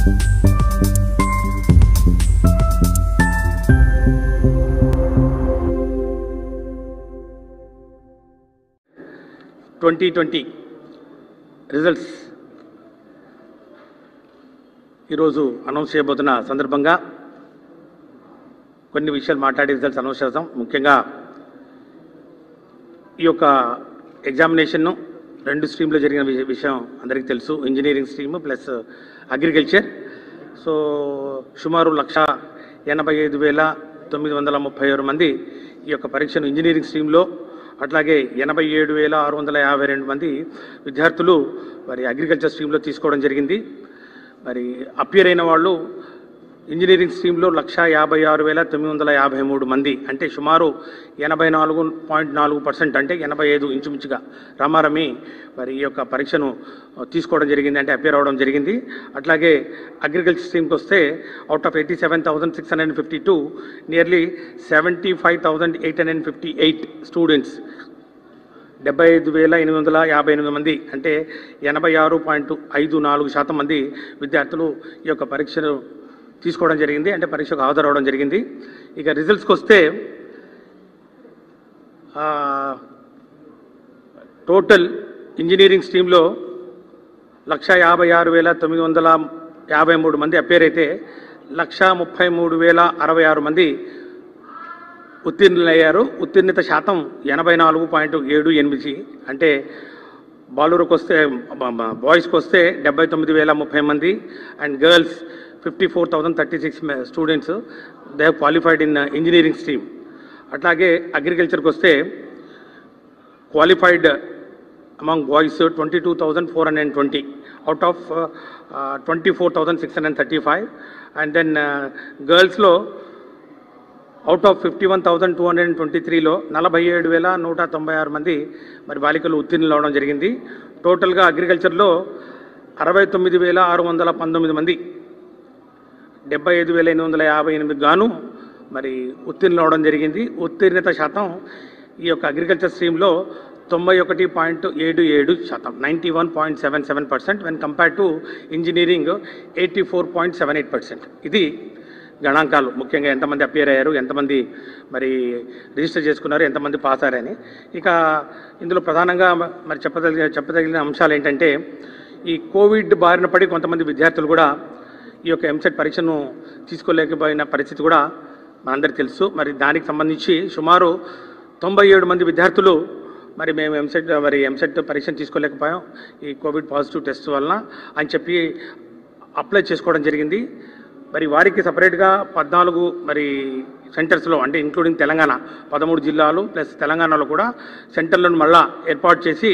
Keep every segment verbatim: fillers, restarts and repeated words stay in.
Twenty twenty results ఈరోజు announce చేయబోతున్న సందర్భంగా కొన్ని విషయాలు మాట్లాడి రిజల్ట్స్ అనౌన్స్ చేద్దాం. ముఖ్యంగా ఈ యొక్క ఎగ్జామినేషన్ను రెండు స్ట్రీమ్లో జరిగిన విషయం అందరికీ తెలుసు. Engineering stream plus agriculture. So సుమారు లక్ష ఎనభై ఐదు వేల తొమ్మిది వందల ముప్పై ఆరు మంది ఈ యొక్క పరీక్షను ఇంజనీరింగ్ స్ట్రీమ్లో, అట్లాగే ఎనభై ఏడు వేల ఆరు వందల యాభై రెండు మంది విద్యార్థులు మరి అగ్రికల్చర్ స్ట్రీమ్లో తీసుకోవడం జరిగింది. మరి అపియర్ అయిన వాళ్ళు ఇంజనీరింగ్ స్ట్రీమ్లో లక్ష యాభై ఆరు వేల తొమ్మిది వందల యాభై మూడు మంది, అంటే సుమారు ఎనభై నాలుగు పాయింట్ నాలుగు పర్సెంట్ అంటే ఎనభై ఐదు ఇంచుమించుగా రామారమి మరి ఈ యొక్క పరీక్షను తీసుకోవడం జరిగింది, అంటే అపియర్ అవ్వడం జరిగింది. అట్లాగే అగ్రికల్చర్ స్ట్రీమ్కి వస్తే out of eighty seven thousand six hundred fifty two nearly seventy five thousand eight hundred fifty eight students, డెబ్బై ఐదు వేల ఎనిమిది వందల యాభై ఎనిమిది మంది, అంటే ఎనభై ఆరు పాయింట్ ఐదు నాలుగు శాతం మంది విద్యార్థులు ఈ యొక్క పరీక్షను తీసుకోవడం జరిగింది, అంటే పరీక్షకు హాజరవడం జరిగింది. ఇక రిజల్ట్స్కి వస్తే టోటల్ ఇంజనీరింగ్ స్ట్రీమ్లో లక్ష యాభై ఆరు వేల తొమ్మిది వందల యాభై మూడు మంది అపేర్ అయితే లక్ష ముప్పై మూడు వేల అరవై ఆరు మంది ఉత్తీర్ణులయ్యారు. ఉత్తీర్ణత శాతం ఎనభై నాలుగు పాయింట్ ఏడు ఎనిమిది, అంటే బాలురకు వస్తే బాయ్స్కి వస్తే డెబ్బై తొమ్మిది వేల ముప్పై మంది and girls fifty four thousand thirty six students they have qualified in engineering stream. అట్లాగే అగ్రికల్చర్కి వస్తే qualified among boys twenty two thousand four hundred and twenty out of twenty four thousand six hundred thirty five and then గర్ల్స్లో out of fifty one thousand two hundred and twenty త్రీలో నలభై ఏడు వేల నూట తొంభై ఆరు మంది మరి బాలికలు ఉత్తీర్ణులు అవడం జరిగింది. టోటల్గా అగ్రికల్చర్లో అరవై తొమ్మిది వేల ఆరు వందల పంతొమ్మిది మంది, డెబ్బై ఐదు వేల ఎనిమిది వందల యాభై ఎనిమిది గాను మరి ఉత్తీర్ణులు అవడం జరిగింది. ఉత్తీర్ణత శాతం ఈ యొక్క అగ్రికల్చర్ స్ట్రీమ్లో తొంభై ఒకటి పాయింట్ ఏడు ఏడు శాతం, ninety one point seven seven percent when compare to engineering eighty four point seven eight percent. ఇది గణాంకాలు. ముఖ్యంగా ఎంతమంది అపియర్ అయ్యారు, ఎంతమంది మరి రిజిస్టర్ చేసుకున్నారు, ఎంతమంది పాస్ అయ్యారని. ఇక ఇందులో ప్రధానంగా మరి చెప్పదగిన చెప్పదగిన అంశాలు ఏంటంటే, ఈ కోవిడ్ బారిన పడి కొంతమంది విద్యార్థులు కూడా ఈ యొక్క ఎంసెట్ పరీక్షను తీసుకోలేకపోయిన పరిస్థితి కూడా మనందరికీ తెలుసు. మరి దానికి సంబంధించి సుమారు తొంభై ఏడు మంది విద్యార్థులు మరి మేము ఎంసెట్ మరి ఎంసెట్ పరీక్షను తీసుకోలేకపోయాం ఈ కోవిడ్ పాజిటివ్ టెస్ట్ వలన అని చెప్పి అప్లై చేసుకోవడం జరిగింది. మరి వారికి సపరేట్గా పద్నాలుగు మరి సెంటర్స్లో, అంటే ఇంక్లూడింగ్ తెలంగాణ పదమూడు జిల్లాలు ప్లస్ తెలంగాణలో కూడా సెంటర్లను మళ్ళా ఏర్పాటు చేసి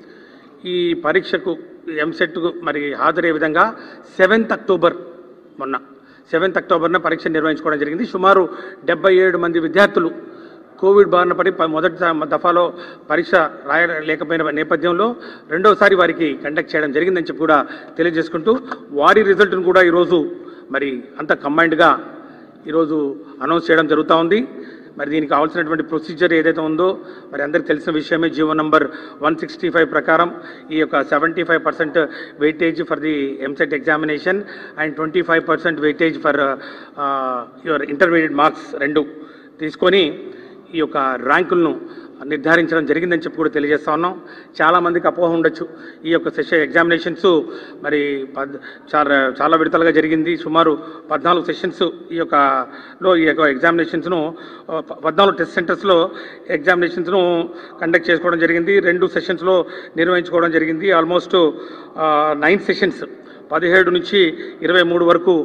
ఈ పరీక్షకు ఎంసెట్కు మరి హాజరయ్యే విధంగా సెవెంత్ అక్టోబర్ మొన్న సెవెంత్ అక్టోబర్న పరీక్ష నిర్వహించుకోవడం జరిగింది. సుమారు డెబ్బై ఏడు మంది విద్యార్థులు కోవిడ్ బారిన పడి మొదటి దఫాలో పరీక్ష రాయలేకపోయిన నేపథ్యంలో రెండోసారి వారికి కండక్ట్ చేయడం జరిగిందని చెప్పి కూడా తెలియజేసుకుంటూ వారి రిజల్ట్ను కూడా ఈరోజు మరి అంత కంబైన్డ్గా ఈరోజు అనౌన్స్ చేయడం జరుగుతూ ఉంది. మరి దీనికి కావాల్సినటువంటి ప్రొసీజర్ ఏదైతే ఉందో మరి అందరికీ తెలిసిన విషయమే. G O number one sixty five ప్రకారం ఈ యొక్క seventy five percent weightage for the EAMCET examination and twenty five percent weightage for your intermediate marks రెండు తీసుకొని ఈ యొక్క ర్యాంకులను నిర్ధారించడం జరిగిందని చెప్పి కూడా తెలియజేస్తా ఉన్నాం. చాలామందికి అపోహ ఉండొచ్చు, ఈ యొక్క సెషన్ ఎగ్జామినేషన్స్ మరి పద్ చాలా చాలా విడతలుగా జరిగింది. సుమారు పద్నాలుగు సెషన్స్ ఈ యొక్క లో ఈ యొక్క ఎగ్జామినేషన్స్ను పద్నాలుగు టెస్ట్ సెంటర్స్లో ఎగ్జామినేషన్స్ను కండక్ట్ చేసుకోవడం జరిగింది. రెండు సెషన్స్లో నిర్వహించుకోవడం జరిగింది. ఆల్మోస్ట్ నైన్ సెషన్స్ పదిహేడు నుంచి ఇరవై మూడు వరకు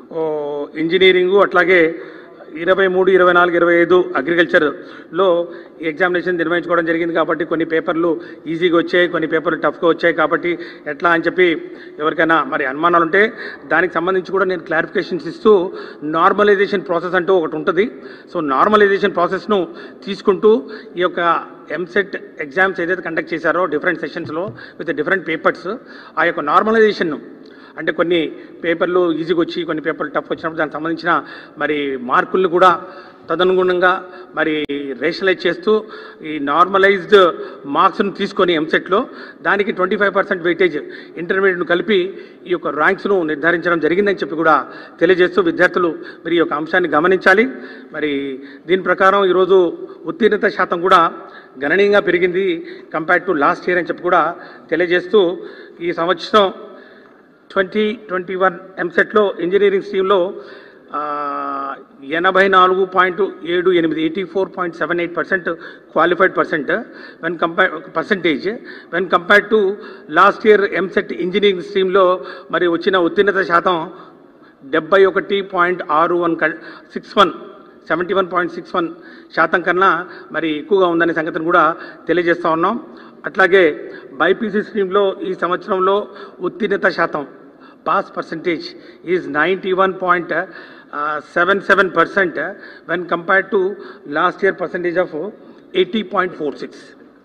ఇంజనీరింగు, అట్లాగే ఇరవై మూడు ఇరవై నాలుగు ఇరవై ఐదు అగ్రికల్చర్లో ఎగ్జామినేషన్ నిర్వహించుకోవడం జరిగింది. కాబట్టి కొన్ని పేపర్లు ఈజీగా వచ్చాయి, కొన్ని పేపర్లు టఫ్గా వచ్చాయి. కాబట్టి ఎట్లా అని చెప్పి ఎవరికైనా మరి అనుమానాలు ఉంటే దానికి సంబంధించి కూడా నేను క్లారిఫికేషన్స్ ఇస్తూ నార్మలైజేషన్ ప్రాసెస్ అంటూ ఒకటి ఉంటుంది. సో నార్మలైజేషన్ ప్రాసెస్ను తీసుకుంటూ ఈ యొక్క ఎంసెట్ ఎగ్జామ్స్ ఏదైతే కండక్ట్ చేశారో డిఫరెంట్ సెషన్స్లో విత్ డిఫరెంట్ పేపర్స్, ఆ యొక్క నార్మలైజేషన్ను అంటే కొన్ని పేపర్లు ఈజీగా వచ్చి కొన్ని పేపర్లు టఫ్ వచ్చినప్పుడు దానికి సంబంధించిన మరి మార్కులను కూడా తదనుగుణంగా మరి రేషనలైజ్ చేస్తూ ఈ నార్మలైజ్డ్ మార్క్స్ను తీసుకొని ఎంసెట్లో దానికి ట్వంటీ ఫైవ్ పర్సెంట్ వెయిటేజ్ ఇంటర్మీడియట్ను కలిపి ఈ యొక్క ర్యాంక్స్ను నిర్ధారించడం జరిగిందని చెప్పి కూడా తెలియజేస్తూ విద్యార్థులు మరి ఈ యొక్క అంశాన్ని గమనించాలి. మరి దీని ప్రకారం ఈరోజు ఉత్తీర్ణత శాతం కూడా గణనీయంగా పెరిగింది కంపేర్డ్ టు లాస్ట్ ఇయర్ అని చెప్పి కూడా తెలియజేస్తూ ఈ సంవత్సరం ట్వంటీ ట్వంటీ వన్ ఎంసెట్లో ఇంజనీరింగ్ స్ట్రీమ్లో ఎనభై నాలుగు పాయింట్ ఏడు ఎనిమిది eighty four point seven eight percent qualified percent when compare percentage when compared to last year EAMCET engineering స్ట్రీమ్లో మరి వచ్చిన ఉత్తీర్ణత శాతం డెబ్బై ఒకటి పాయింట్ ఆరు one six one seventy one point six one శాతం కన్నా మరి ఎక్కువగా ఉందనే సంగతిని కూడా తెలియజేస్తూ ఉన్నాం. అట్లాగే బైపీసీ స్ట్రీమ్లో ఈ సంవత్సరంలో ఉత్తీర్ణత శాతం pass percentage is ninety one point seven seven percent when compared to last year percentage of eighty point four six.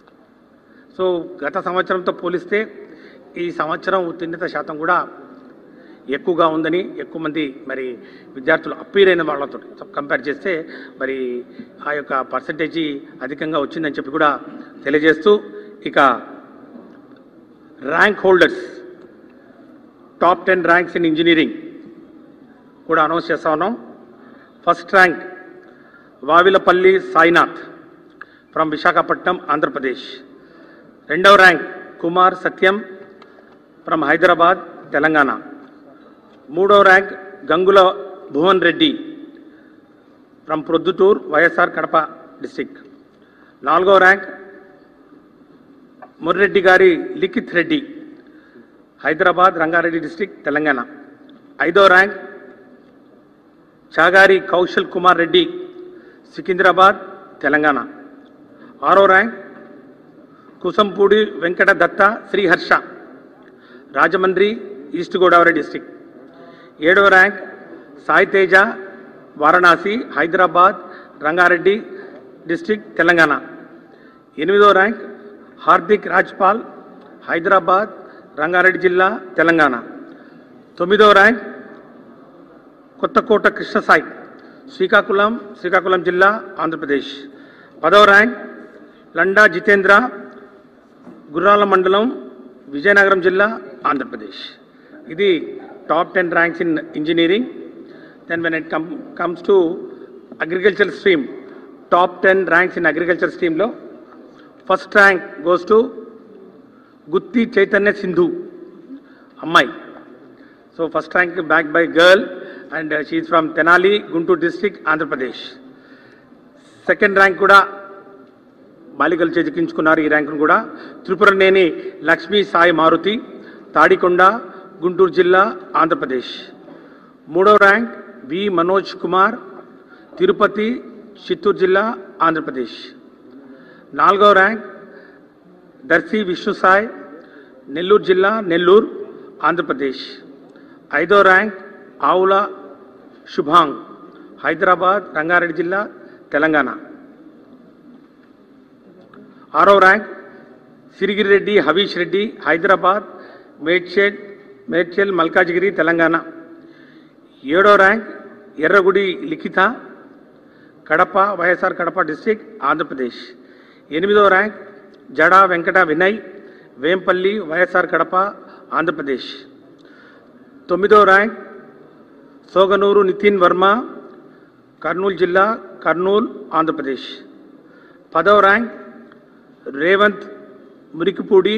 So గత సంవత్సరంతో పోలిస్తే ఈ సంవత్సరం ఉత్తీర్ణత శాతం కూడా ఎక్కువగా ఉందని ఎక్కువ మంది మరి విద్యార్థులు అప్పీర్ అయిన వాళ్ళతో కంపేర్ చేస్తే మరి ఆ యొక్క పర్సంటేజీ అధికంగా వచ్చిందని చెప్పి కూడా తెలియజేస్తూ ఇక rank holders top ten ranks in engineering కూడా అనౌన్స్ చేస్తా ఉన్నాం. First rank Vavilapalli Sainath from Visakhapatnam Andhra Pradesh. రెండవ ర్యాంక్ కుమార్ సత్యం ఫ్రమ్ హైదరాబాద్ తెలంగాణ. మూడవ rank Gangula Bhuvan Reddy from Proddatur YSR Kadapa district. నాలుగవ ర్యాంక్ ముర్రెడ్డి గారి లిఖిత్ రెడ్డి హైదరాబాద్ రంగారెడ్డి డిస్టిక్ తెలంగాణ. ఐదవ ర్యాంక్ చాగారి కౌశల్ కుమార్ రెడ్డి సికింద్రాబాద్ తెలంగాణ. ఆరో rank Kusampudi Venkata Datta Sriharsha Rajahmundry east Godavari district. ఏడవ ర్యాంక్ సాయి తేజ వారణాసి హైదరాబాద్ రంగారెడ్డి డిస్టిక్ తెలంగాణ. ఎనిమిదో ర్యాంక్ హార్దిక్ రాజ్పాల్ హైదరాబాద్ రంగారెడ్డి జిల్లా తెలంగాణ. తొమ్మిదో ర్యాంక్ కొత్తకోట కృష్ణసాయి శ్రీకాకుళం శ్రీకాకుళం జిల్లా ఆంధ్రప్రదేశ్. పదవ ర్యాంక్ లండా జితేంద్ర గుర్రాల మండలం విజయనగరం జిల్లా ఆంధ్రప్రదేశ్. ఇది top ten ranks in engineering. Then when it come comes to agriculture stream, top ten ranks in agriculture స్ట్రీమ్లో first rank goes to Gutti Chaitanya Sindhu అమ్మాయి. So first rank bagged by girl and she is from Tenali Guntur district Andhra Pradesh. Second rank కూడా బాలికలు చేజిక్కించుకున్నారు. ఈ ర్యాంకును కూడా త్రిపురనేని లక్ష్మీ సాయి మారుతి తాడికొండ గుంటూరు జిల్లా ఆంధ్రప్రదేశ్. మూడో rank V Manoj Kumar Tirupati Chittoor జిల్లా ఆంధ్రప్రదేశ్. నాలుగో ర్యాంక్ దర్శి విష్ణుసాయ్ నెల్లూరు జిల్లా నెల్లూరు ఆంధ్రప్రదేశ్. ఐదో ర్యాంక్ ఆవుల శుభాంగ్ హైదరాబాద్ రంగారెడ్డి జిల్లా తెలంగాణ. ఆరో ర్యాంక్ సిరిగిరెడ్డి హవీష్ రెడ్డి హైదరాబాద్ మేడ్చెల్ మేడ్చెల్ మల్కాజిగిరి తెలంగాణ. ఏడో ర్యాంక్ ఎర్రగుడి లిఖిత కడప వైఎస్ఆర్ కడప డిస్ట్రిక్ట్ ఆంధ్రప్రదేశ్. ఎనిమిదో ర్యాంక్ జడా వెంకట వినయ్ వేంపల్లి వైఎస్ఆర్ కడప ఆంధ్రప్రదేశ్. తొమ్మిదో ర్యాంక్ సోగనూరు నితిన్ వర్మ కర్నూలు జిల్లా కర్నూలు ఆంధ్రప్రదేశ్. పదవ ర్యాంక్ రేవంత్ మురికిపూడి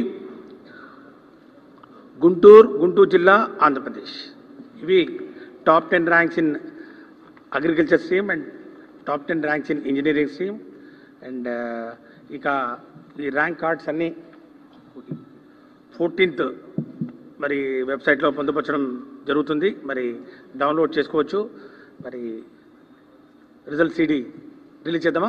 గుంటూరు గుంటూరు జిల్లా ఆంధ్రప్రదేశ్. ఇవి top ten ranks in agriculture stream and top ten ranks in engineering stream. And ఇక ఈ ర్యాంక్ కార్డ్స్ అన్నీ ఫోర్టీన్త్ మరి వెబ్సైట్లో పొందుపరచడం జరుగుతుంది. మరి డౌన్లోడ్ చేసుకోవచ్చు. మరి రిజల్ట్ సీడీ రిలీజ్ చేద్దామా?